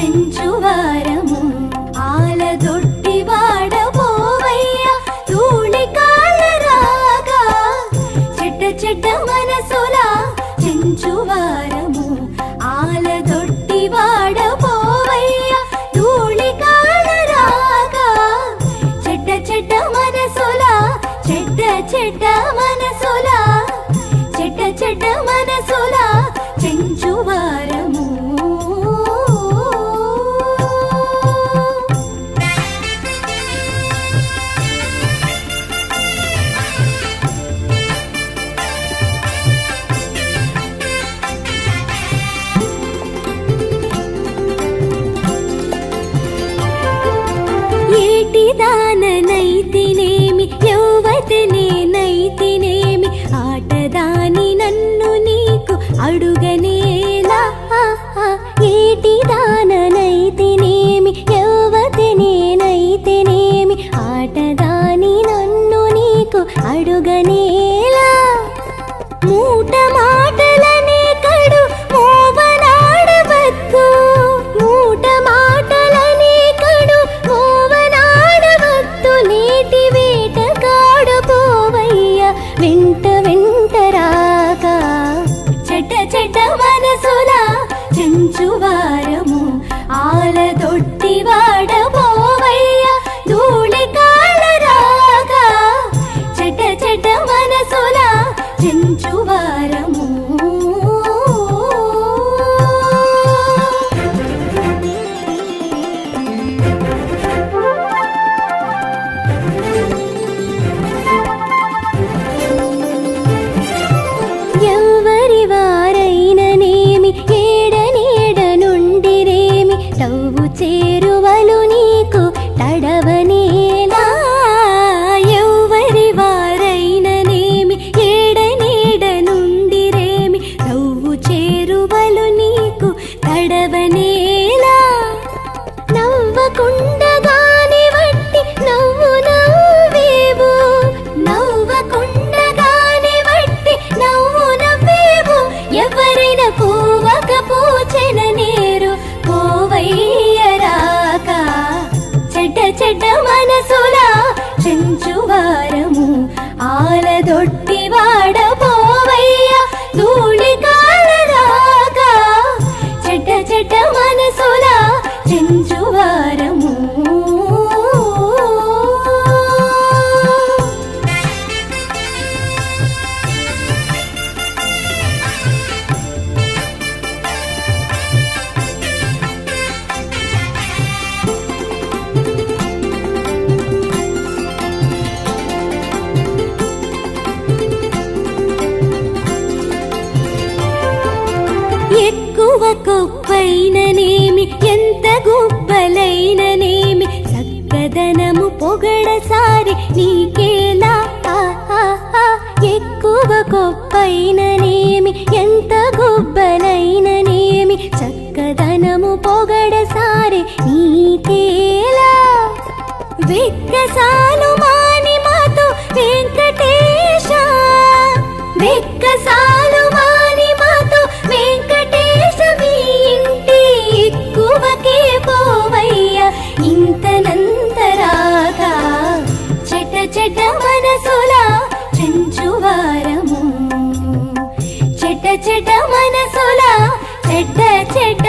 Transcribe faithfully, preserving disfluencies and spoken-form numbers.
చెంచువారము ఆలదొట్టి వాడబోవయ్య ధూళి కాళ్ళ రాగా చెడ్డ చెడ్డ మనసుల చెంచువారము ఆలదొట్టి వాడబోవయ్య ధూళి కాళ్ళ రాగా చెడ్డ చెడ్డ మనసుల చెడ్డ చెడ్డ మనసుల చెడ్డ చెడ్డ మనసుల చెంచువారము ఏటిదాననైతినేమి యౌవతినే నైతినేమి ఆటదాని నన్ను నీకు అడుగనేలా ఏటిదాననైతినేమి యౌవతినే నైతినేమి ఆటదాని నన్ను నీకు అడుగనేలా మూట మాటలనే కడు మోవనాడవద్దు మూట మాటలనే కడు మోవనాడవద్దు నేటి వేటగాడబోవయ్య వెంట వెంట రాగా చెడ్డ చెడ్డ మనసుల చెంచువారము ఆలదొట్టి వాడబోవయ్య ధూళి కాళ్ళ రాగా చెడ్డ చెడ్డ మనసుల చెంచువారము ఎవరి వారైననేమి ఏడనేడ నుండిరేమి తవ్వు చేరువలు నీకు తడవనేలా ఎవరి వారైననేమి ఏడనేడ నుండిరేమి తవ్వు చేరువలు నీకు తడవనేలా నవ్వకుండగాని వట్టి నవ్వు నవ్వేవు నవ్వకుండగాని వట్టి నవ్వు నవ్వేవు ఎవరైనా పూవక పూచెన నేరు పోవయ్యరాక చెడ్డ చెడ్డ మనసుల చెంచువారము ఆలదొట్టి వాడబోవయ్య ధూళి కాళ్ళ రాగా చెడ్డ చెడ్డ మనసుల చెంచువారము ఎక్కువ కొప్పైననేమి ఎంత గుబ్బలైననేమి చక్కదనము పొగడసారి నీకేలా ఎక్కువ కొప్పైననేమి ఎంత గుబ్బలైననేమి చక్కదనము పొగడసారి నీకేలా వెక్కసాలు మాని మాతో వెంకటేశ వెక్కసాలు మాని మాతో వెంకటేశ మీ ఇంటి ఎక్కువకే పోవయ్య ఇంతనంతరాగా చెడ్డ చెడ్డ మనసుల చెంచువారము చెడ్డ చెడ్డ మనసుల చెడ్డ చెడ్డ